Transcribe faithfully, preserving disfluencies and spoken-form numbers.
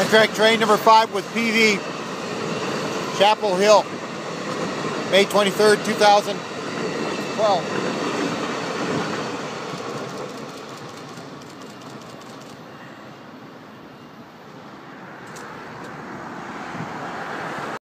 Amtrak train number five with P V, Chapel Hill, May twenty-third, two thousand twelve.